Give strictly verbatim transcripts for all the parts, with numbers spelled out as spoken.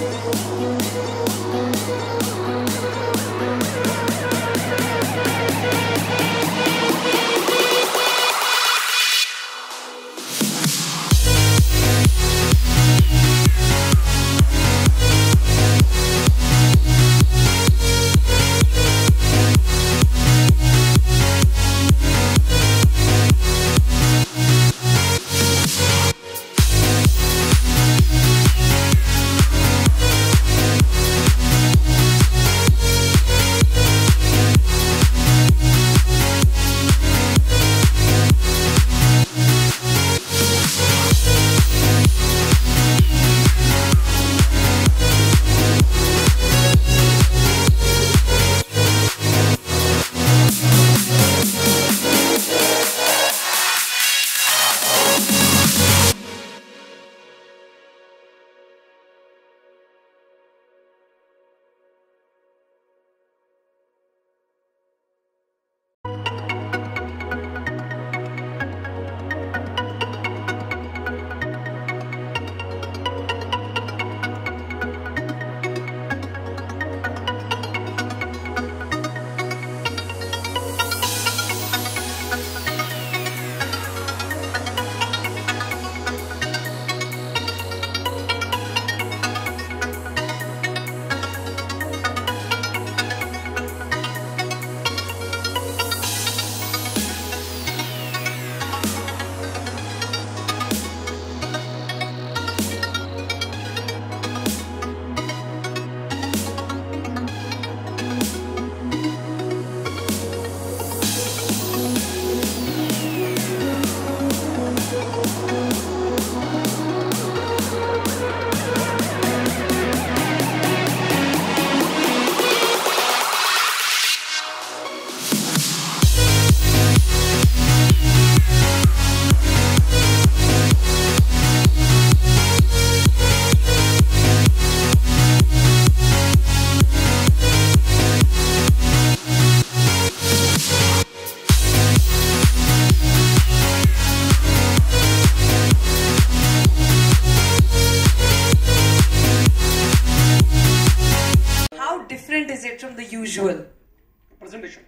from the usual? Presentation.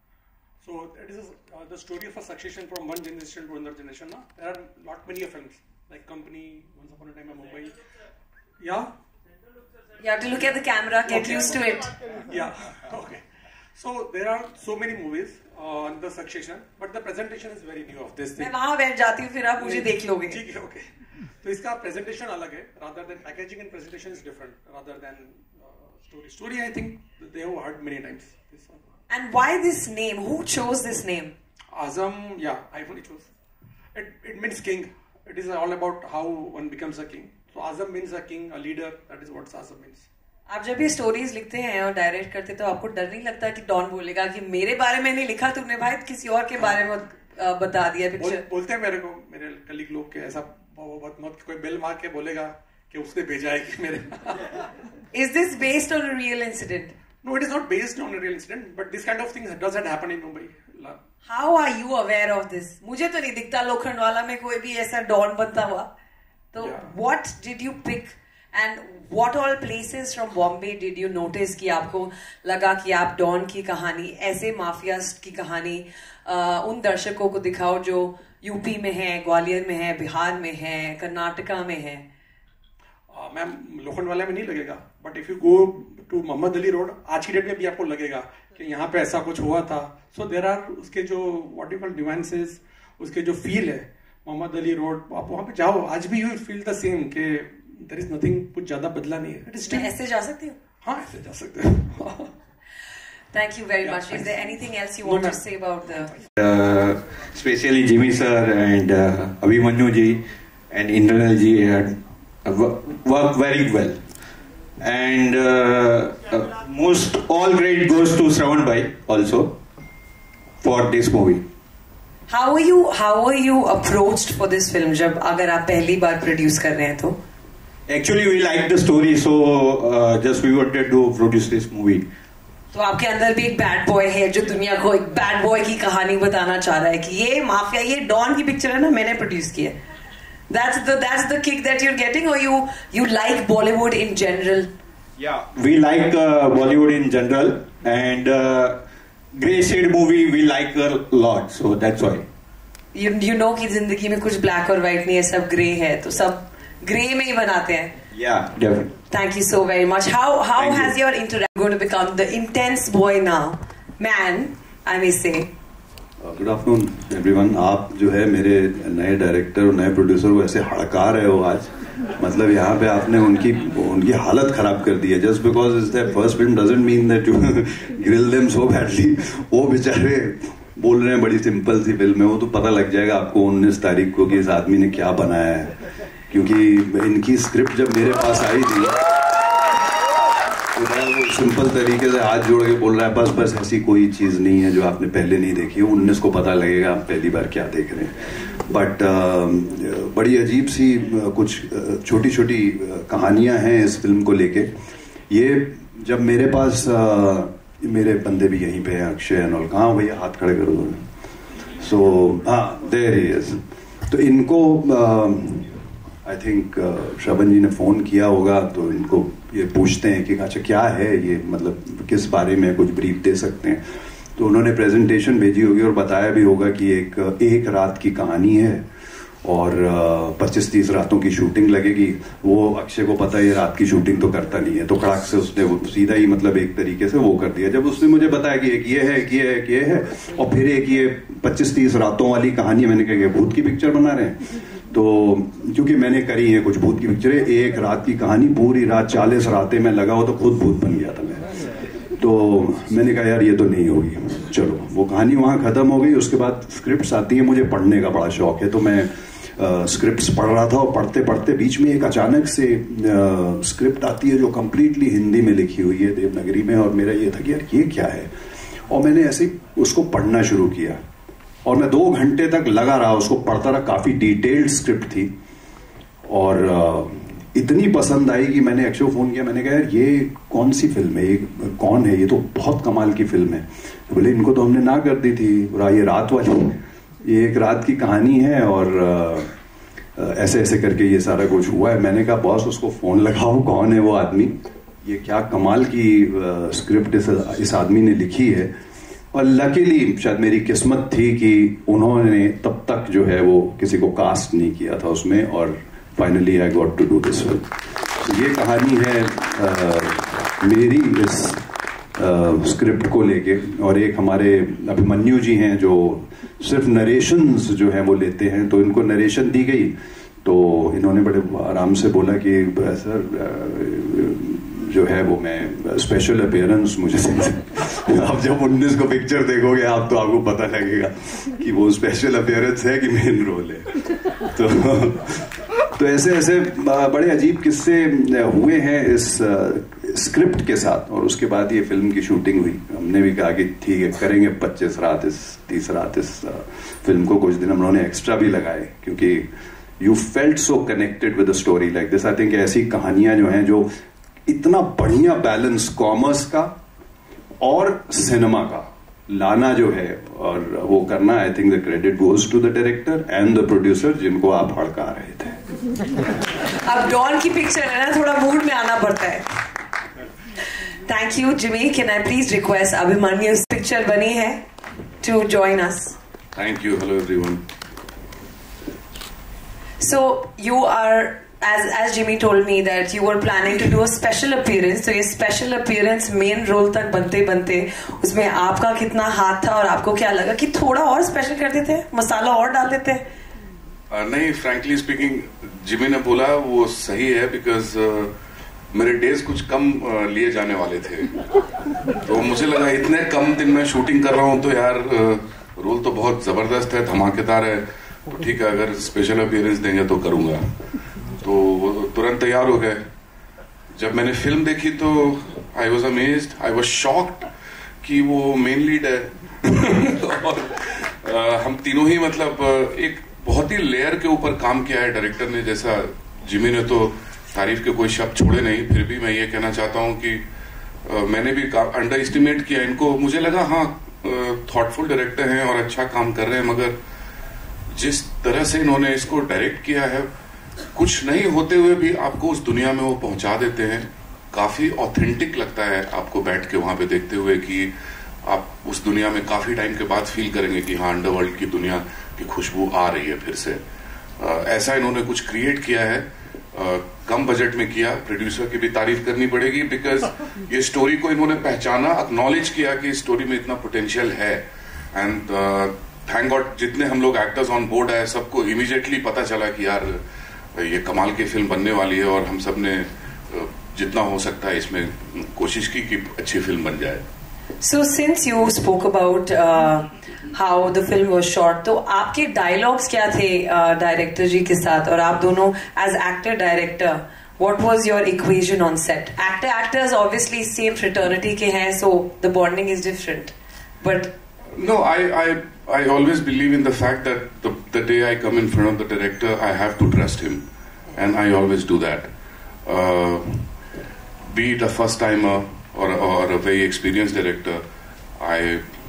So it is uh, the story of a succession from one generation to another generation. Na? There are not many films like Company, Once Upon a Time in Mumbai. Yeah. You have to look at the camera, get okay. used to it. Yeah. Okay. So there are so many movies uh, on the succession, but the presentation is very new of this thing. मैं वहाँ बैठ जाती हूँ फिर आप मुझे देख लोगे. ठीक है, okay. तो इसका presentation अलग है, rather than packaging and presentation is different, rather than uh, story. Story I think they have heard many times. This one. And why this name? Who chose this name? Azam, yeah, I only chose. It it means king. It is all about how one becomes a king. So Azam means a king, a leader. That is what Azam means. आप जब ये stories लिखते हैं और direct करते तो आपको डर नहीं लगता कि डॉन बोलेगा कि मेरे बारे में नहीं लिखा तुमने भाई, किसी और के बारे में बता दिया पिक्चर? बोल, बोलते हैं मेरे को मेरे कलीग लोग के ऐसा बहुत मत कोई बेल मार के बोलेगा कि उसने भेजा है कि मेरे. Is this based on a real incident? No, it is not based on a real incident, but this kind of things doesn't happen in Mumbai. How are you aware of this? मुझे तो नहीं दिखता लोखंडवाला में कोई भी ऐसा don बनता हुआ. तो yeah. what did you pick and what all places from Bombay did you notice कि आपको लगा कि आप डॉन की कहानी, ऐसे माफियाज की कहानी आ, उन दर्शकों को दिखाओ जो यूपी में है, ग्वालियर में है, बिहार में है, कर्नाटका में है? मैम लोखंडवाला में नहीं लगेगा, but if you go to Mohammed Ali road आज की डेट में भी आपको लगेगा कि यहाँ पे ऐसा कुछ हुआ था. सो देर आर उसके जो व्हाट यू कॉल न्यूएंसेस, उसके जो फील है मोहम्मद अली रोड, आप वहाँ पे जाओ आज भी यू फील द सेम कि देयर इज नथिंग, कुछ ज्यादा बदला नहीं है. मैं ऐसे जा सकती हूँ? हाँ ऐसे जा सकते हो. Thank you very yeah, much. Is there anything else you want no, to say about the? Uh, especially Jimmy sir and uh, Abhimanyu ji and Indranil ji had uh, worked very well, and uh, uh, most all credit goes to Shravan bhai also for this movie. How are you? How are you approached for this film? जब अगर आप पहली बार produce कर रहे हैं तो? Actually, we liked the story, so uh, just we wanted to produce this movie. तो आपके अंदर भी एक बैड बॉय है जो दुनिया को एक बैड बॉय की कहानी बताना चाह रहा है कि ये माफिया, ये डॉन की पिक्चर है ना, मैंने प्रोड्यूस की है. That's the that's the kick that you're getting, or you you like Bollywood in general? Yeah, we like uh, Bollywood in general, and uh, Grey Shade movie we like a lot, so that's why. You you know कि जिंदगी में कुछ black और white नहीं है, सब grey है, तो सब grey में ही बनाते हैं. Yeah, definitely. Thank you so very much. How how Thank has you. your interaction going to become the intense boy now, man? I may say. Good afternoon everyone. आप जो है मेरे नए डायरेक्टर और नए प्रोड्यूसर को ऐसे हड़का रहे हो आज, मतलब यहाँ पे आपने उनकी उनकी हालत खराब कर दी है. Just because is the first film doesn't mean that you grill them so badly. वो बेचारे बोल रहे हैं बड़ी सिंपल सी फिल्म है, वो तो पता लग जाएगा आपको उन्नीस तारीख को कि इस आदमी ने क्या बनाया है. क्योंकि इनकी स्क्रिप्ट जब मेरे पास आई थी तो बड़ा वो सिंपल तरीके से हाथ जोड़ के बोल रहा है बस बस ऐसी कोई चीज़ नहीं है जो आपने पहले नहीं देखी है. उन्नीस को पता लगेगा आप पहली बार क्या देख रहे हैं. बट uh, बड़ी अजीब सी uh, कुछ छोटी छोटी कहानियां हैं इस फिल्म को लेके. ये जब मेरे पास uh, मेरे बंदे भी यहीं पे हैं, अक्षय एंड कहाँ भैया हाथ खड़े करो. सो हाँ देयर ही इज. तो इनको आई थिंक श्रवण जी ने फ़ोन किया होगा तो इनको ये पूछते हैं कि अच्छा क्या है ये, मतलब किस बारे में कुछ ब्रीफ दे सकते हैं. तो उन्होंने प्रेजेंटेशन भेजी होगी और बताया भी होगा कि एक एक रात की कहानी है और पच्चीस तीस रातों की शूटिंग लगेगी. वो अक्षय को पता है ये रात की शूटिंग तो करता नहीं है, तो कड़ाक से उसने वो सीधा ही मतलब एक तरीके से वो कर दिया. जब उसने मुझे बताया कि एक ये है एक ये है एक ये है और फिर एक ये पच्चीस तीस रातों वाली कहानी, मैंने कहा भूत की पिक्चर बना रहे हैं. तो क्योंकि मैंने करी है कुछ भूत की पिक्चरें, एक रात की कहानी पूरी रात चालीस रातें में लगा हो तो खुद भूत बन गया था मैं. तो मैंने कहा यार ये तो नहीं होगी. चलो वो कहानी वहाँ खत्म हो गई. उसके बाद स्क्रिप्ट्स आती है, मुझे पढ़ने का बड़ा शौक है, तो मैं स्क्रिप्ट्स पढ़ रहा था और पढ़ते पढ़ते बीच में एक अचानक से स्क्रिप्ट आती है जो कम्प्लीटली हिंदी में लिखी हुई है देवनागरी में. और मेरा ये था कि यार ये क्या है, और मैंने ऐसे ही उसको पढ़ना शुरू किया और मैं दो घंटे तक लगा रहा उसको पढ़ता रहा. काफी डिटेल्ड स्क्रिप्ट थी और uh, इतनी पसंद आई कि मैंने अक्षय को फोन किया. मैंने कहा यार ये कौन सी फिल्म है, ये कौन है, ये तो बहुत कमाल की फिल्म है. तो बोले इनको तो हमने ना कर दी थी, ये रात वाली, ये एक रात की कहानी है और uh, ऐसे ऐसे करके ये सारा कुछ हुआ है. मैंने कहा बॉस उसको फोन लगाओ, कौन है वो आदमी, ये क्या कमाल की स्क्रिप्ट इस, इस आदमी ने लिखी है. और लकीली शायद मेरी किस्मत थी कि उन्होंने तब तक जो है वो किसी को कास्ट नहीं किया था उसमें, और finally I got to do this film. ये कहानी है आ, मेरी इस स्क्रिप्ट को लेके. और एक हमारे अभिमन्यु जी हैं जो सिर्फ नरेशंस जो है वो लेते हैं, तो इनको नरेशन दी गई तो इन्होंने बड़े आराम से बोला कि सर जो है वो मैं स्पेशल अपीयरेंस मुझे आप जब उन्नीस को पिक्चर देखोगे आप तो आपको पता लगेगा कि वो स्पेशल अपीयरेंस है कि मेन रोल है. तो तो ऐसे ऐसे बड़े अजीब किस्से हुए हैं इस स्क्रिप्ट के साथ. और उसके बाद ये फिल्म की शूटिंग हुई. हमने भी कहा कि ठीक है करेंगे पच्चीस रात इस तीस रात इस फिल्म को. कुछ दिन हम लोगों ने एक्स्ट्रा भी लगाए क्योंकि you felt so connected with the story like this. I think ऐसी कहानियां जो हैं जो इतना बढ़िया बैलेंस कॉमर्स का और सिनेमा का लाना जो है और वो करना, I think the credit goes to the director and the producer जिनको आप हड़का रहे थे. अब डॉन की पिक्चर है ना, थोड़ा मूड में आना पड़ता है. Thank you Jimmy. Can I please request Abhimanyu, picture बनी है, to join us. Thank you. Hello everyone. So you are As as Jimmy told me that you were planning to do a special appearance, तो ये special appearance main role तक बनते बनते उसमें आपका कितना हाथ था और आपको क्या लगा कि थोड़ा और special कर देते, मसाला और डाल देते? uh, नहीं, frankly speaking जिमी ने बोला वो सही है because uh, मेरे डेज कुछ कम uh, लिए जाने वाले थे. तो मुझे लगा इतने कम दिन में शूटिंग कर रहा हूँ तो यार रोल uh, तो बहुत जबरदस्त है, धमाकेदार है, तो ठीक है अगर स्पेशल अपीयरेंस देंगे तो करूंगा. तो वो तुरंत तैयार हो गए. जब मैंने फिल्म देखी तो I was amazed, I was shocked कि वो मेन लीड है. और आ, हम तीनों ही मतलब एक बहुत ही लेयर के ऊपर काम किया है डायरेक्टर ने. जैसा जिमी ने तो तारीफ के कोई शब्द छोड़े नहीं, फिर भी मैं ये कहना चाहता हूँ कि आ, मैंने भी अंडर एस्टिमेट किया इनको. मुझे लगा हाँ थॉटफुल डायरेक्टर हैं और अच्छा काम कर रहे हैं, मगर जिस तरह से इन्होंने इसको डायरेक्ट किया है, कुछ नहीं होते हुए भी आपको उस दुनिया में वो पहुंचा देते हैं। काफी ऑथेंटिक लगता है आपको बैठ के वहां पे देखते हुए कि आप उस दुनिया में काफी टाइम के बाद फील करेंगे कि हाँ, अंडरवर्ल्ड की दुनिया की खुशबू आ रही है फिर से। आ, ऐसा इन्होंने कुछ क्रिएट किया है, आ, कम बजट में किया। प्रोड्यूसर की भी तारीफ करनी पड़ेगी, बिकॉज ये स्टोरी को इन्होंने पहचाना, एक्नॉलेज किया कि इस स्टोरी में इतना पोटेंशियल है। एंड थैंक गॉड जितने हम लोग एक्टर्स ऑन बोर्ड आए, सबको इमीडिएटली पता चला कि यार ये कमाल की फिल्म बनने वाली है, और हम सब ने जितना हो सकता है इसमें कोशिश की कि अच्छी फिल्म बन जाए। So since you spoke about uh, how the film was shot, तो आपके dialogues क्या थे डायरेक्टर uh, जी के साथ, और आप दोनों as actor director, what was your equation on set? Actor actors obviously same fraternity के हैं, so the bonding is different. But no, I I I always believe in the fact that the the day I come in front of the director, I have to trust him, and I always do that. Uh, be it a first timer or or a very experienced director, I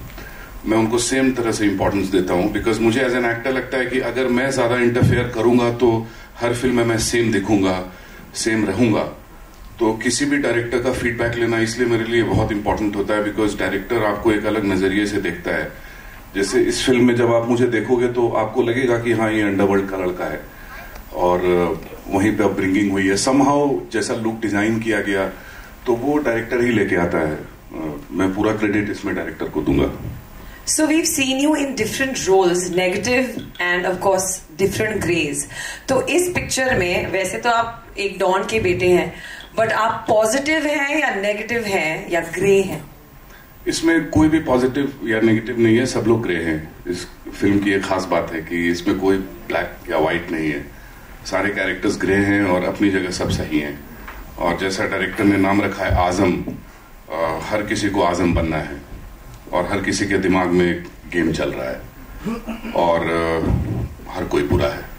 मैं उनको same तरह से importance देता हूँ, because मुझे as an actor लगता है कि अगर मैं ज्यादा इंटरफेयर करूंगा तो हर फिल्म में मैं सेम दिखूंगा, सेम रहूंगा। तो किसी भी डायरेक्टर का फीडबैक लेना इसलिए मेरे लिए बहुत इंपॉर्टेंट होता है, बिकॉज डायरेक्टर आपको एक अलग नजरिए से देखता है। जैसे इस फिल्म में जब आप मुझे देखोगे तो आपको लगेगा कि हाँ, ये अंडरवर्ल्ड का लड़का है, और वहीं पे अपब्रिंगिंग हुई है। समहाउ जैसा लुक डिजाइन किया गया तो वो डायरेक्टर ही लेके आता है। मैं पूरा क्रेडिट इसमें डायरेक्टर को दूंगा। So we've seen you in different roles, negative and of course different grays. तो इस पिक्चर में वैसे तो आप एक डॉन के बेटे हैं, बट आप पॉजिटिव हैं या नेगेटिव हैं या ग्रे हैं? इसमें कोई भी पॉजिटिव या नेगेटिव नहीं है, सब लोग ग्रे हैं। इस फिल्म की एक खास बात है कि इसमें कोई ब्लैक या व्हाइट नहीं है, सारे कैरेक्टर्स ग्रे हैं और अपनी जगह सब सही हैं। और जैसा डायरेक्टर ने नाम रखा है आजम, आ, हर किसी को आजम बनना है, और हर किसी के दिमाग में एक गेम चल रहा है, और आ, हर कोई बुरा है।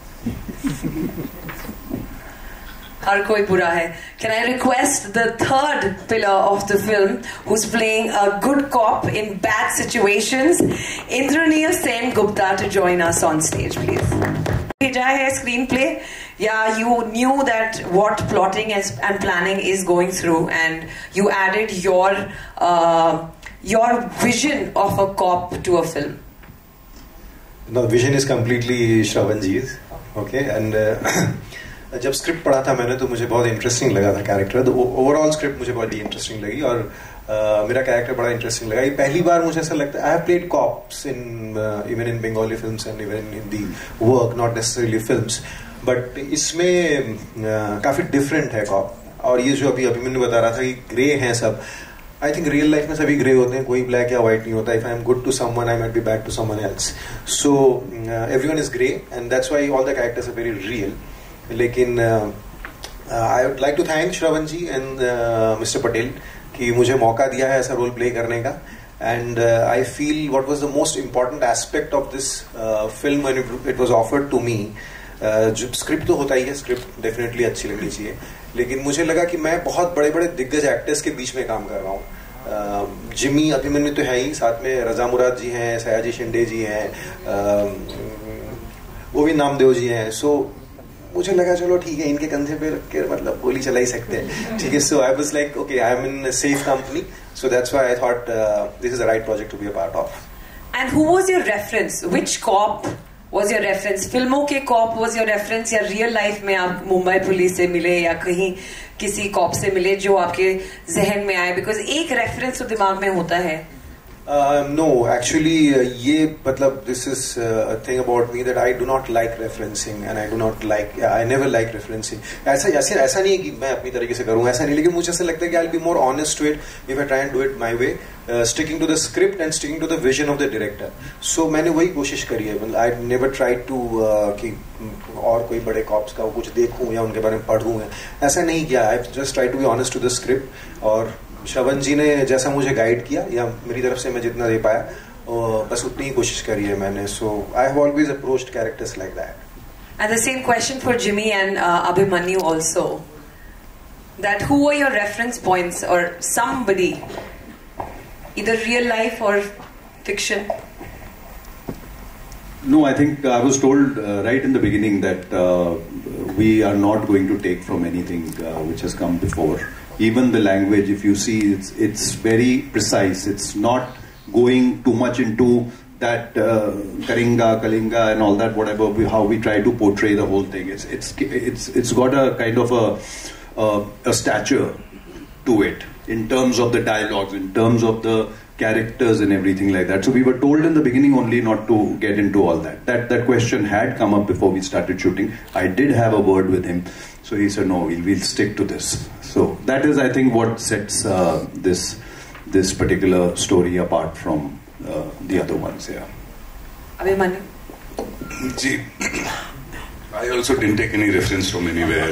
हर कोई बुरा है। Can I request the third pillar of the film, who's playing a good cop in bad situations, Indranil Sen Gupta, to join us on stage, please. भेजा है स्क्रीन प्ले, या you knew that what plotting and planning is going through, and you added your uh, your vision of a cop to a film? No, vision is completely Shravan ji's. Okay, and uh, जब script पढ़ा था मैंने तो मुझे बहुत interesting लगा था character. तो ओवरऑल स्क्रिप्ट मुझे बहुत ही इंटरेस्टिंग लगी, और uh, मेरा कैरेक्टर बड़ा इंटरेस्टिंग लगा। ये पहली बार मुझे ऐसा लगता है, I have played cops in even in Bengali films and even in Hindi work, not necessarily films, but इसमें uh, काफी डिफरेंट है कॉप। और ये जो अभी अभी मैंने बता रहा था कि ग्रे हैं सब, आई थिंक रियल लाइफ में सभी ग्रे होते हैं, कोई ब्लैक या व्हाइट नहीं होता। If I am good to someone, I might be bad to someone else. So everyone is grey, and that's why all the characters are very real. लेकिन I would like to thank Shravan ji and mister Patel कि मुझे मौका दिया है ऐसा role play करने का। And I feel what was the most important aspect of this film when it was offered to me, जो स्क्रिप्ट तो होता ही है, स्क्रिप्ट डेफिनेटली अच्छी लगनी चाहिए, लेकिन मुझे लगा कि मैं बहुत बड़े बड़े दिग्गज एक्टर्स के बीच में काम कर रहा हूँ। जिमी अभिमन्यु तो है ही, साथ में रजा मुराद जी हैं, सयाजी शिंदे जी हैं, गोविंद नामदेव जी हैं। सो मुझे लगा चलो ठीक है, इनके कंधे पे रख के मतलब गोली चला ही सकते हैं, ठीक है। So I was like okay, I am in safe company, so that's why I thought this is the right project to be a part of. And who was your reference? Which cop was your reference? फिल्मों के cop was your reference, या real life में आप Mumbai police से मिले या कहीं किसी कॉप से मिले जो आपके जहन में आए? बिकॉज एक रेफरेंस तो दिमाग में होता है। नो एक्चुअली ये मतलब this is a thing about me that I do not like referencing, and I do not like, I never like referencing. ऐसा ऐसा ऐसा नहीं है कि मैं अपनी तरीके से करूँ, ऐसा नहीं, लेकिन मुझे ऐसा लगता है कि I will be more honest to it if I try and do it my way, sticking to the script and sticking to the vision of the director. So मैंने वही कोशिश करी है। आई नेवर ट्राई टू कि और कोई बड़े cops का कुछ देखूं या उनके बारे में पढ़ूं, ऐसा नहीं किया। I just try to be honest to the script, और श्रवण जी ने जैसा मुझे गाइड किया या मेरी तरफ से मैं जितना दे पाया बस उतनी ही कोशिश करी है मैंने। So I have always approached characters like that. And the same question for Jimmy and Abhimanyu also, that who were your reference points और somebody, either real life or fiction? No, I think I was told uh, right in the beginning that uh, we are not going to take from anything uh, which has come before. Even the language, if you see, it's it's very precise. It's not going too much into that uh, Karinga, Kalinga, and all that. Whatever we, how we try to portray the whole thing. It's it's it's it's got a kind of a uh, a stature to it in terms of the dialogues, in terms of the characters and everything like that. So we were told in the beginning only not to get into all that. That that question had come up before we started shooting. I did have a word with him, so he said no, we'll, we'll stick to this. So that is, I think, what sets uh, this this particular story apart from uh, the other ones. Yeah. Abhimanyu. जी, I also didn't take any reference from anywhere.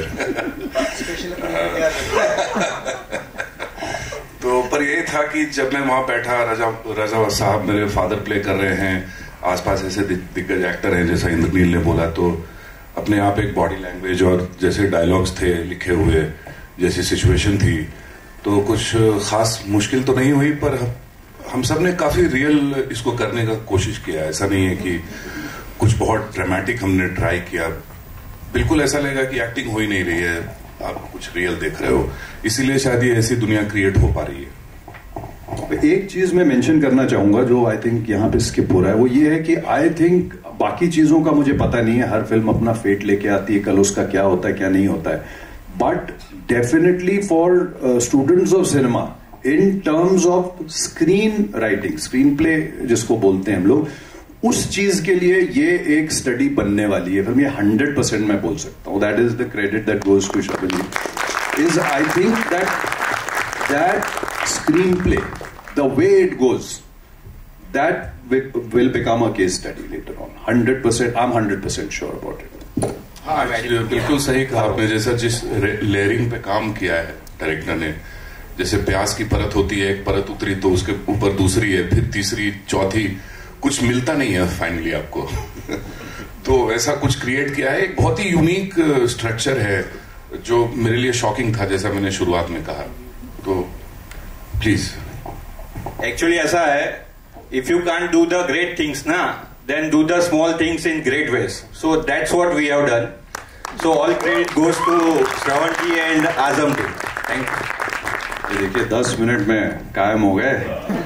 तो पर ये था कि जब मैं वहां बैठा, रजा रजा साहब मेरे फादर प्ले कर रहे हैं, आसपास ऐसे दिग्गज एक्टर हैं जैसा इंद्रनील ने बोला, तो अपने आप एक बॉडी लैंग्वेज और जैसे डायलॉग्स थे लिखे हुए, जैसी सिचुएशन थी, तो कुछ खास मुश्किल तो नहीं हुई, पर हम सब ने काफी रियल इसको करने का कोशिश किया. ऐसा नहीं है कि कुछ बहुत ड्रामेटिक हमने ट्राई किया. बिल्कुल ऐसा लगेगा कि एक्टिंग हो ही नहीं रही है, आप कुछ रियल देख रहे हो. इसीलिए शायद ये ऐसी दुनिया क्रिएट हो पा रही है. एक चीज मैं मेंशन करना चाहूंगा जो आई थिंक यहाँ पे स्किप हो रहा है, वो ये है कि आई थिंक बाकी चीजों का मुझे पता नहीं है, हर फिल्म अपना फेट लेके आती है, कल उसका क्या होता है क्या नहीं होता है, but definitely for students of cinema in terms of screenwriting, screenplay जिसको बोलते हैं हम लोग, उस चीज के लिए ये एक स्टडी बनने वाली है फिल्म. ये हंड्रेड परसेंट मैं बोल सकता हूँ. That is the credit that goes to Shravan ji. Is I think that that screenplay, the way it goes, that will become a case study later on. Hundred percent I am hundred percent sure about it. हाँ, बिल्कुल सही कहा आपने. जैसा जिस layering पे काम किया है डायरेक्टर ने, जैसे प्याज की परत होती है, एक परत उतरी तो उसके ऊपर दूसरी है, फिर तीसरी, चौथी, कुछ मिलता नहीं है फाइनली आपको. तो ऐसा कुछ क्रिएट किया है. एक बहुत ही यूनिक स्ट्रक्चर है जो मेरे लिए शॉकिंग था, जैसा मैंने शुरुआत में कहा. तो प्लीज. एक्चुअली ऐसा है, if you can do the great things ना, then do the small things in great ways. So that's what we have done. So all credit goes to Shravan ji and Azam ji. Thank you. देखिए दस minute में कायम हो गए.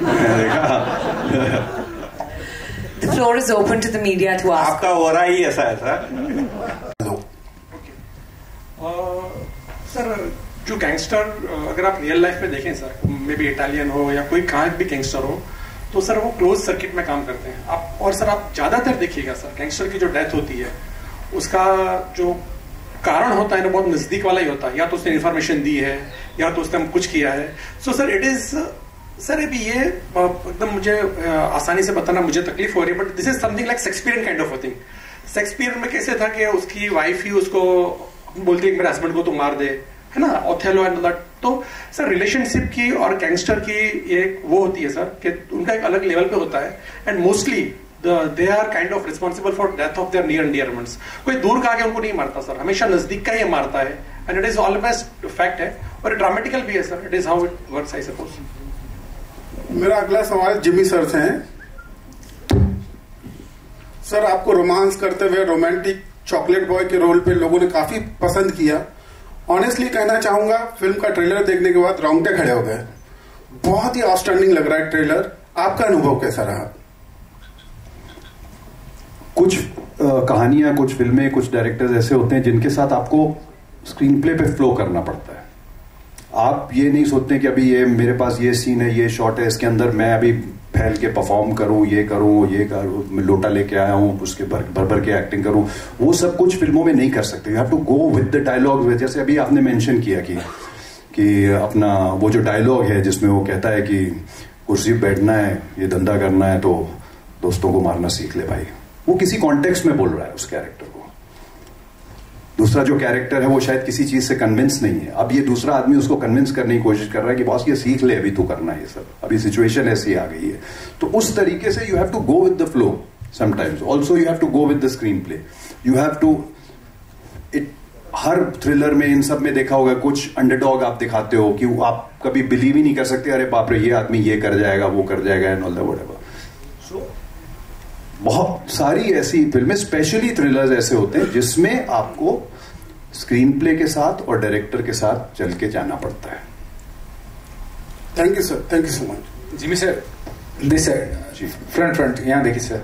देखा. The floor is open to the media to ask. आपका हो रहा ही ऐसा है सर. सर, जो गैंगस्टर अगर आप रियल लाइफ में देखें सर, मे बी इटालियन हो या कोई कहाँ भी गैंगस्टर हो, तो सर वो क्लोज सर्किट में काम करते हैं. आप और सर आप ज्यादातर देखिएगा सर, गैंगस्टर की जो डेथ होती है उसका जो कारण होता है ना बहुत नजदीक वाला ही होता है. या तो उसने इन्फॉर्मेशन दी है या तो उसने कुछ किया है. So sir it is sir अभी ये एकदम मुझे आसानी से बताना मुझे तकलीफ हो रही है, but this is something like Shakespearean kind of a thing. Shakespeare में कैसे था कि उसकी वाइफ ही उसको बोलती है मेरे हस्बैंड को तो मार दे, है ना, ओथेलो एंड दैट. तो सर रिलेशनशिप की और गैंगस्टर की एक वो होती है सर कि उनका एक अलग लेवल पे होता है, and mostly they are kind of responsible for death of their near and dear ones. कोई दूर का आके उनको नहीं मारता सर, हमेशा नजदीक का ही मारता है, and it is always fact है और ड्रामेटिकल भी है sir. It is how it works I suppose. मेरा अगला सवाल जिमी सर से है. सर, आपको रोमांस करते हुए रोमांटिक चॉकलेट बॉय के रोल पे लोगों ने काफी पसंद किया. ऑनेस्टली कहना चाहूंगा, फिल्म का ट्रेलर देखने के बाद रोंगटे खड़े हो गए. बहुत ही आउटस्टैंडिंग लग रहा है ट्रेलर. आपका अनुभव कैसा रहा? कुछ कहानियां, कुछ फिल्में, कुछ डायरेक्टर्स ऐसे होते हैं जिनके साथ आपको स्क्रीन प्ले पे फ्लो करना पड़ता है. आप ये नहीं सोचते कि अभी ये मेरे पास ये सीन है, ये शॉट है, इसके अंदर मैं अभी फैल के परफॉर्म करूं, ये करूं, ये करूं, मैं लोटा लेके आया हूं, उसके भर भर भर के एक्टिंग करूं. वो सब कुछ फिल्मों में नहीं कर सकते. You have to go with the dialogue. जैसे अभी आपने मेंशन किया कि कि अपना वो जो डायलॉग है जिसमें वो कहता है कि कुर्सी पे बैठना है, ये धंधा करना है तो दोस्तों को मारना सीख ले भाई. वो किसी कॉन्टेक्स्ट में बोल रहा है उस कैरेक्टर को. दूसरा जो कैरेक्टर है वो शायद किसी चीज से कन्विंस नहीं है. अब ये दूसरा आदमी उसको कन्विंस करने की कोशिश कर रहा है कि बॉस ये सीख ले, अभी तू करना है ये सब, अभी सिचुएशन ऐसी आ गई है. तो उस तरीके से you have to go with the flow sometimes. Also you have to go with the screenplay. You have to it. हर थ्रिलर में, इन सब में देखा होगा, कुछ अंडरडॉग आप दिखाते हो कि आप कभी बिलीव ही नहीं कर सकते, अरे बाप रे ये आदमी ये कर जाएगा, वो कर जाएगा, and all that whatever. So बहुत सारी ऐसी फिल्में, स्पेशली थ्रिलर्स ऐसे होते हैं जिसमें आपको स्क्रीन प्ले के साथ और डायरेक्टर के साथ चल के जाना पड़ता है. Thank you sir, thank you so much. Jimmy sir, this sir, जी फ्रंट फ्रंट यहाँ देखिए sir.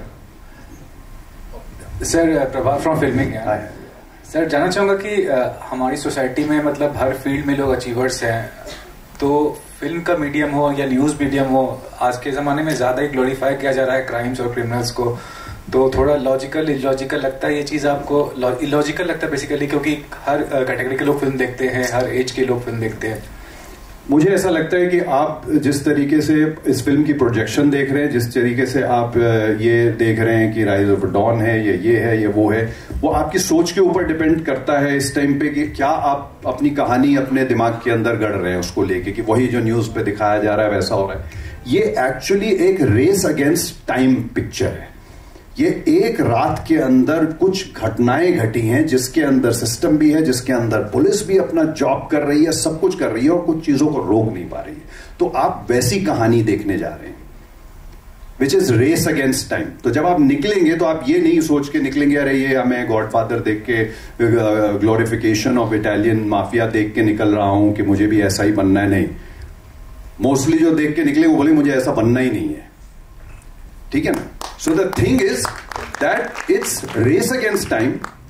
Sir Prabhav from filming है. सर जानना चाहूंगा कि uh, हमारी सोसाइटी में मतलब हर फील्ड में लोग अचीवर्स हैं, तो फिल्म का मीडियम हो या न्यूज मीडियम हो, आज के जमाने में ज्यादा ही ग्लोरीफाई किया जा रहा है क्राइम्स और क्रिमिनल्स को, तो थोड़ा लॉजिकल इलॉजिकल लगता है ये चीज आपको? इलॉजिकल लगता है बेसिकली, क्योंकि हर कैटेगरी के लोग फिल्म देखते हैं, हर एज के लोग फिल्म देखते हैं. मुझे ऐसा लगता है कि आप जिस तरीके से इस फिल्म की प्रोजेक्शन देख रहे हैं, जिस तरीके से आप ये देख रहे हैं कि राइज ऑफ डॉन है, ये ये है, ये वो है, वो आपकी सोच के ऊपर डिपेंड करता है इस टाइम पे कि क्या आप अपनी कहानी अपने दिमाग के अंदर गढ़ रहे हैं उसको लेके, कि वही जो न्यूज पे दिखाया जा रहा है वैसा हो रहा है. ये एक्चुअली एक रेस अगेंस्ट टाइम पिक्चर है. ये एक रात के अंदर कुछ घटनाएं घटी हैं जिसके अंदर सिस्टम भी है, जिसके अंदर पुलिस भी अपना जॉब कर रही है, सब कुछ कर रही है और कुछ चीजों को रोक नहीं पा रही है. तो आप वैसी कहानी देखने जा रहे हैं which is race against time. तो जब आप निकलेंगे तो आप ये नहीं सोच के निकलेंगे अरे ये मैं गॉडफादर देख के, ग्लोरिफिकेशन ऑफ इटालियन माफिया देख के निकल रहा हूं कि मुझे भी ऐसा ही बनना है. नहीं, मोस्टली जो देख के निकले वो बोले मुझे ऐसा बनना ही नहीं है. ठीक है ना? So the thing is that it's race against time,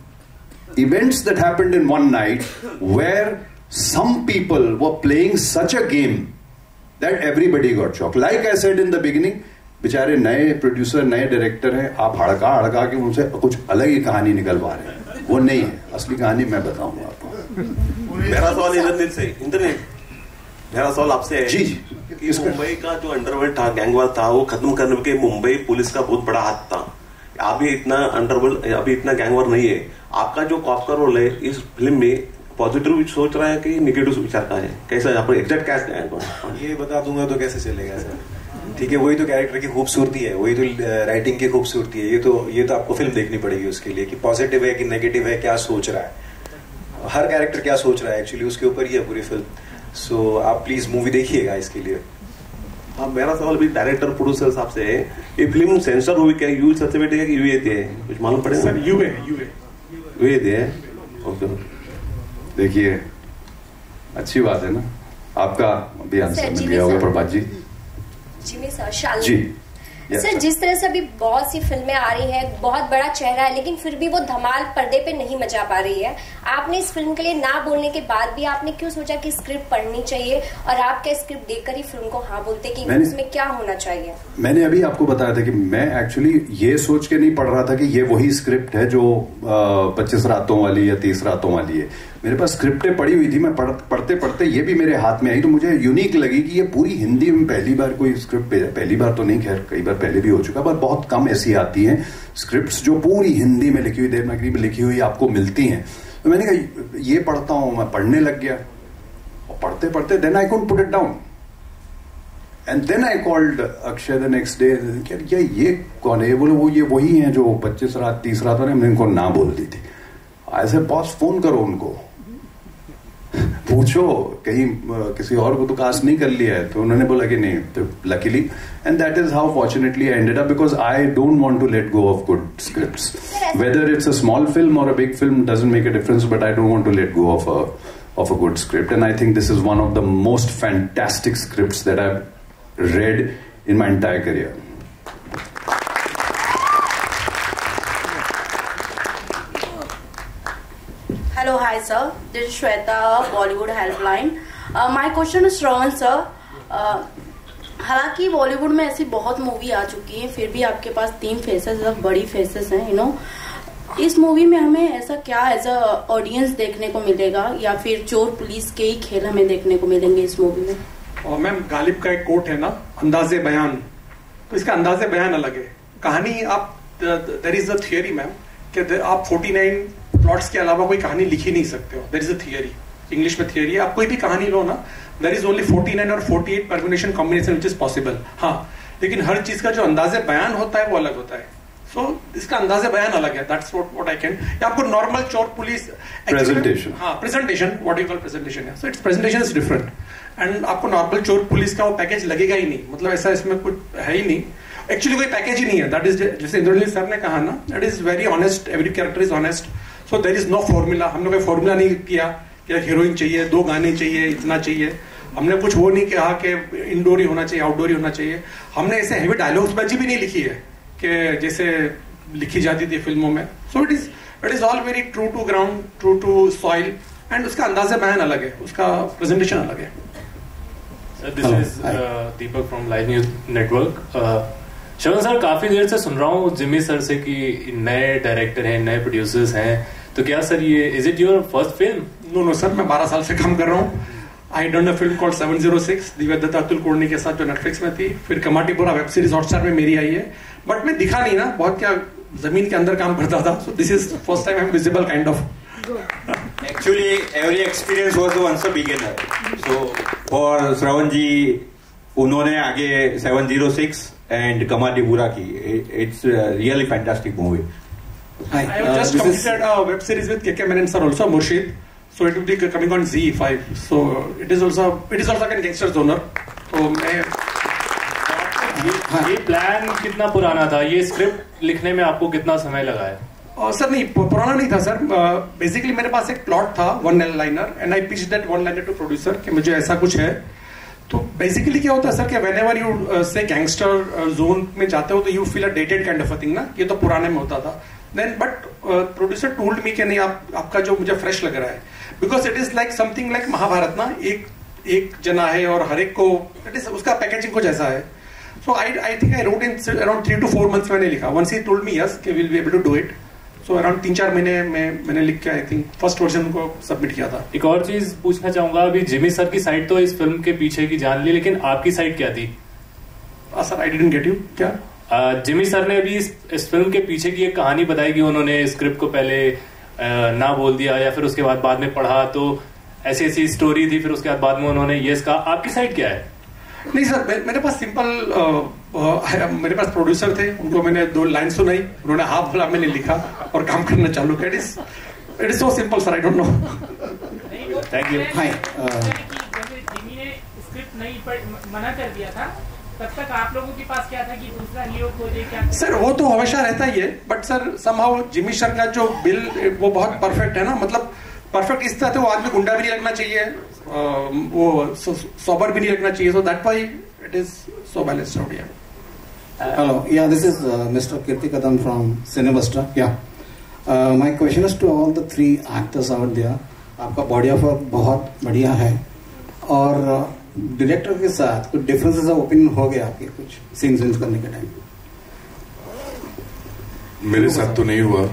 events that happened in one night where some people were playing such a game that everybody got shocked. Like I said in the beginning, बेचारे नए producer, नए director हैं, आप हड़का हड़का के उनसे कुछ अलग ही कहानी निकलवा रहे हैं. वो नहीं है असली कहानी, मैं बताऊंगा आपको. मेरा सवाल इंद्रनील से इंद्रनील मेरा सवाल आपसे है जी कि मुंबई का जो अंडरवर्ल्ड था, गैंगवार था, वो खत्म करने के मुंबई पुलिस का बहुत बड़ा हाथ था. अभी इतना अंडरवर्ल्ड, अभी इतना गैंगवार नहीं है. आपका जो कॉप का रोल है इस फिल्म में पॉजिटिव सोच रहा है कि निगेटिव विचार का है? कैसा है आपको एग्जैक्ट क्या है? ये बता दूंगा तो कैसे चलेगा सर. ठीक है, वही तो कैरेक्टर की खूबसूरती है, वही तो राइटिंग की खूबसूरती है. ये तो ये तो आपको फिल्म देखनी पड़ेगी उसके लिए कि पॉजिटिव है कि नेगेटिव है, क्या सोच रहा है. हर कैरेक्टर क्या सोच रहा है एक्चुअली उसके ऊपर ही है पूरी फिल्म. सो so, आप प्लीज मूवी देखिएगा इसके लिए. हाँ, मेरा सवाल भी डायरेक्टर प्रोड्यूसर साहब से है, ये फिल्म सेंसर हुई क्या? यू सर्टिफिकेट है कि यूए थे? कुछ मालूम पड़ेगा सर? यूए यूए यूए थे. ओके, देखिए अच्छी बात है ना, आपका भी आंसर मिल गया होगा Prabhat ji. Jimmy sir, Shalini ji. Sir, जिस तरह से अभी बहुत सी फिल्में आ रही हैं, बहुत बड़ा चेहरा है, लेकिन फिर भी वो धमाल पर्दे पे नहीं मचा पा रही है. आपने इस फिल्म के लिए ना बोलने के बाद भी आपने क्यों सोचा कि स्क्रिप्ट पढ़नी चाहिए, और आप क्या स्क्रिप्ट देखकर ही फिल्म को हाँ बोलते कि इसमें क्या होना चाहिए? मैंने अभी आपको बताया था कि मैं एक्चुअली ये सोच के नहीं पढ़ रहा था कि ये वही स्क्रिप्ट है जो पच्चीस रातों वाली या तीस रातों वाली है. मेरे पास स्क्रिप्टें पड़ी हुई थी, मैं पढ़, पढ़ते पढ़ते ये भी मेरे हाथ में आई तो मुझे यूनिक लगी कि ये पूरी हिंदी में पहली बार कोई स्क्रिप्ट, पहली बार तो नहीं, खैर कई बार पहले भी हो चुका, पर बहुत कम ऐसी आती हैं स्क्रिप्ट्स जो पूरी हिंदी में लिखी हुई, देवनागरी में लिखी हुई आपको मिलती हैं. तो मैंने कहा ये पढ़ता हूं, मैं पढ़ने लग गया और पढ़ते पढ़ते then I couldn't put it down and then I called Akshay the next day. क्या ये कौन है? बोले वो ये वही है जो पच्चीस रात तीस रात वाले, हमने इनको ना बोल दी थी. ऐसे बॉस फोन करो उनको, पूछो कहीं किसी और को तो कास्ट नहीं कर लिया है. तो उन्होंने बोला कि नहीं. तो luckily and that is how fortunately I ended up, because I don't want to let go of good scripts. Whether it's a small film और a big film doesn't make a difference, but I don't want to let go of a of a good script. And I think this is one of the most fantastic scripts that I have read in my entire career. Hello, hi sir. This is Shweta, Bollywood Helpline. Uh, my question is Shravan sir. Uh, हालांकि बॉलीवुड में ऐसी बहुत movie आ चुकी है, फिर भी आपके पास तीन फेसेस, बड़ी फेसेस हैं, यू नो. इस मूवी में हमें ऐसा क्या एज अ ऑडियंस देखने को मिलेगा, या फिर चोर पुलिस के ही खेल हमें देखने को मिलेंगे इस मूवी में? और मैम गालिब का एक कोट है ना, अंदाजे बयान, तो इसका अंदाजे बयान अलग है. कहानी आप, there is a theory ma'am कि आप उनचास प्लॉट्स के अलावा कोई कहानी लिख ही नहीं सकते हो. There is a theory, English में थियरी है. आप कोई भी कहानी लो ना, देयर इज ओनली उनचास और अड़तालीस permutation combination which is possible. हाँ, लेकिन हर चीज का जो अंदाजे बयान होता है वो अलग होता है. सो so, इसका अंदाजे बयान अलग है. That's what I can. आपको नॉर्मल चोर पुलिस प्रेजेंटेशन, हाँ presentation, what you call presentation है. So it's presentation is different. And आपको नॉर्मल चोर पुलिस का वो पैकेज लगेगा ही नहीं, मतलब ऐसा इसमें कुछ है ही नहीं. एक्चुअली कोई पैकेज ही नहीं है. दैट इज जैसे इंद्रनील सर ने कहा ना, that is very honest, every character is honest. So there is no formula. हमने कोई फॉर्मूला नहीं किया कि हीरोइन चाहिए, दो गाने चाहिए, इतना चाहिए. हमने कुछ वो नहीं कहा कि इंडोर ही होना चाहिए, आउटडोर ही होना चाहिए. हमने ऐसे हैवी डायलॉग्स बाजी भी नहीं लिखी है कि जैसे लिखी जाती थी फिल्मों में. So it is it is all very true to ground, true to soil, and उसका अंदाज़े बयान अलग है, उसका प्रेजेंटेशन अलग है. This is Deepak from live news network. Shravan sir, काफी देर से सुन रहा हूँ जिमी सर से कि नए डायरेक्टर हैं, नए प्रोड्यूसर्स हैं, तो क्या सर ये is it your first film? No no sir, मैं बारह साल से काम कर रहा हूँ. I done a film called seven zero six Divya Datta, Atul Kodni के साथ, जो नेटफ्लिक्स में थी. फिर कमाटीपुरा वेब सीरीज हॉटस्टार में मेरी आई है, बट मैं दिखा नहीं ना, बहुत क्या जमीन के अंदर काम करता था. So this is first time I am visible kind of. Actually, every experience was once a beginner. So for Shravan ji, उन्होंने आगे seven zero six and Kamathipura की. It's a really fantastic movie. Hi, I have uh, just completed is... a web series with K K Menon sir also, Murshid. So it will be coming on Z five. So it is also it is also like a gangster genre. So मैं ये plan कितना पुराना था? ये script लिखने में आपको कितना समय लगा है? और सर नहीं, पुराना नहीं था सर. बेसिकली uh, मेरे पास एक प्लॉट था, one liner, and I pitch that one liner to producer कि मुझे ऐसा कुछ है. तो बेसिकली क्या होता है सर कि whenever you say gangster zone में जाते हो तो you feel a dated kind of a thing ना. ये तो पुराने में होता था. Then but producer told me कि नहीं, आप आपका जो मुझे फ्रेश लग रहा है, because it is like something like Mahabharat ना. एक एक जना है और हर एक को इट इज उसका पैकेजिंग कुछ ऐसा है. So I I think I wrote in around three two four months मैंने लिखा. Once he told me yes कि will be able to do it. So around तीन चार महीने में मैंने लिख के आई थिंक फर्स्ट वर्जन को सबमिट किया था. एक और चीज पूछना चाहूंगा, अभी जिमी सर की साइड तो इस फिल्म के पीछे की जान ली, लेकिन आपकी साइड क्या थी? Sir I didn't get you. क्या? uh, जिमी सर ने भी इस, इस फिल्म के पीछे की एक कहानी बताई कि उन्होंने स्क्रिप्ट को पहले uh, ना बोल दिया, या फिर उसके बाद बाद में पढ़ा तो ऐसी ऐसी स्टोरी थी, फिर उसके बाद बाद में उन्होंने यस कहा. आपकी साइड क्या है? नहीं सर, मेरे पास सिंपल मेरे पास प्रोड्यूसर थे, उनको मैंने दो लाइन सुनाई, उन्होंने हाफ बोला, मैंने लिखा और काम करना चालू किया. It is it is so simple sir, I don't know. Thank you. Hi, Jimmy ने स्क्रिप्ट नहीं मना कर दिया था, तब तक आप लोगों के पास क्या था कि दूसरा हीरो खोजे? क्या सर वो तो हमेशा रहता ही है, but sir somehow Jimmy sir का जो बिल वो बहुत परफेक्ट है ना. मतलब परफेक्ट इस तरह से वो आदमी गुंडा भी नहीं लगना चाहिए, वो सोबर भी नहीं लगना चाहिए. So that why it is so balanced out. या hello, yeah, this is uh, Mister Kirti Kadam from Cinevesta. Yeah, uh, my question is to all the three actors out there. आपका body of work बहुत बढ़िया है, और director uh, के साथ कुछ differences of opinion हो गया आपके कुछ सीन्स सीन्स करने के टाइम? मेरे साथ तो नहीं हुआ,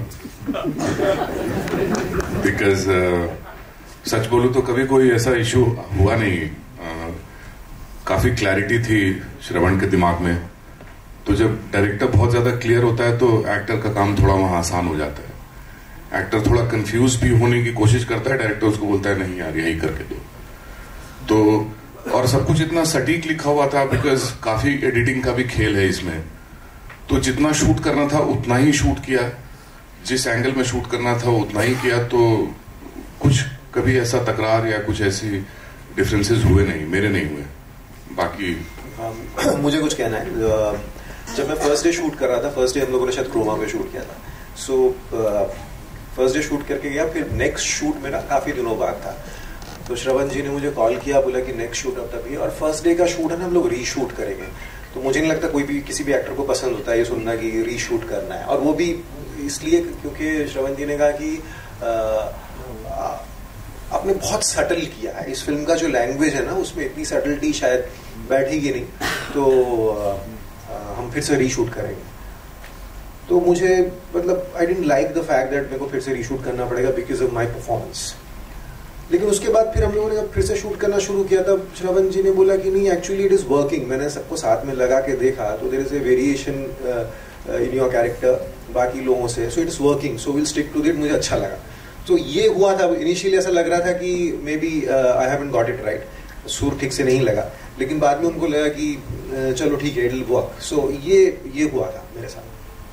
बिकॉज uh, सच बोलूं तो कभी कोई ऐसा इशू हुआ नहीं. uh, काफी क्लैरिटी थी श्रवण के दिमाग में. तो जब डायरेक्टर बहुत ज्यादा क्लियर होता है तो एक्टर का काम थोड़ा वहां आसान हो जाता है. एक्टर थोड़ा कंफ्यूज भी होने की कोशिश करता है, डायरेक्टर उसको बोलता है नहीं यार यही करके दो. तो और सब कुछ इतना सटीक लिखा हुआ था, बिकॉज काफी एडिटिंग का भी खेल है इसमें. तो जितना शूट करना था उतना ही शूट किया, जिस एंगल में शूट करना था उतना ही किया. तो कुछ कभी ऐसा तकरार या कुछ ऐसी डिफरेंसेस हुए नहीं, मेरे नहीं हुए. बाकी मुझे कुछ कहना है. जब मैं फर्स्ट डे शूट कर रहा था, फर्स्ट डे हम लोगों ने शायद क्रोमा पे शूट किया था. सो फर्स्ट डे शूट करके गया, फिर नेक्स्ट शूट मेरा काफी दिनों बाद था. तो श्रवण जी ने मुझे कॉल किया, बोला कि नेक्स्ट शूट अब तभी, और फर्स्ट डे का शूट है ना, हम लोग रीशूट करेंगे. तो मुझे नहीं लगता कोई भी किसी भी एक्टर को पसंद होता है ये सुनना कि रीशूट करना है, और वो भी इसलिए क्योंकि श्रवण जी ने कहा कि आ, आपने बहुत सटल किया है. इस फिल्म का जो लैंग्वेज है ना, उसमें इतनी सटलिटी शायद बैठेगी नहीं, तो आ, हम फिर से रीशूट करेंगे. तो मुझे मतलब I didn't like the fact that मेरे को फिर से रीशूट करना पड़ेगा बिकॉज ऑफ माय परफॉर्मेंस. लेकिन उसके बाद फिर हम लोगों ने फिर से शूट करना शुरू किया, तब श्रवण जी ने बोला कि नहीं एक्चुअली इट इज वर्किंग. मैंने सबको साथ में लगा के देखा तो there is a variation in your character बाकी लोगों से, so it is working, so will stick to it. मुझे अच्छा लगा. तो ये हुआ था. इनिशियली ऐसा लग रहा था कि maybe I haven't got it right, सुर ठीक से नहीं लगा, लेकिन बाद में उनको लगा कि चलो ठीक है, इट विल वर्क. सो ये ये हुआ था मेरे साथ.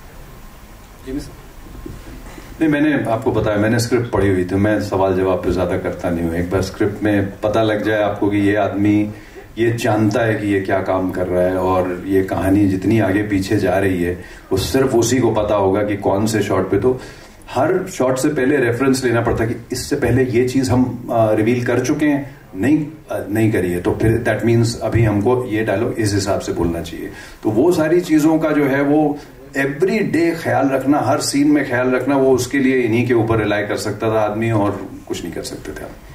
नहीं, मैंने आपको बताया, मैंने स्क्रिप्ट पढ़ी हुई थी, मैं सवाल जवाब पे ज्यादा करता नहीं हूँ. एक बार स्क्रिप्ट में पता लग जाए आपको कि ये आदमी ये जानता है कि ये क्या काम कर रहा है, और ये कहानी जितनी आगे पीछे जा रही है वो सिर्फ उसी को पता होगा कि कौन से शॉट पे। तो हर शॉट से पहले रेफरेंस लेना पड़ता कि इससे पहले ये चीज हम रिवील कर चुके हैं, नहीं नहीं करी है, तो फिर दैट मीन्स अभी हमको ये डायलॉग इस हिसाब से बोलना चाहिए। तो वो सारी चीजों का जो है वो एवरी डे ख्याल रखना, हर सीन में ख्याल रखना, वो उसके लिए इन्हीं के ऊपर रिलाई कर सकता था आदमी, और कुछ नहीं कर सकते थे हम।